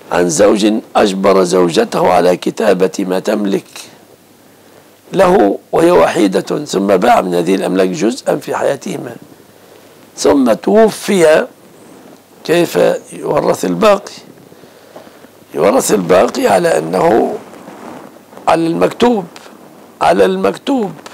عن زوج أجبر زوجته على كتابة ما تملك له وهي وحيدة، ثم باع من هذه الأملاك جزءا في حياتهما، ثم توفي، كيف يورث الباقي؟ يورث الباقي على أنه على المكتوب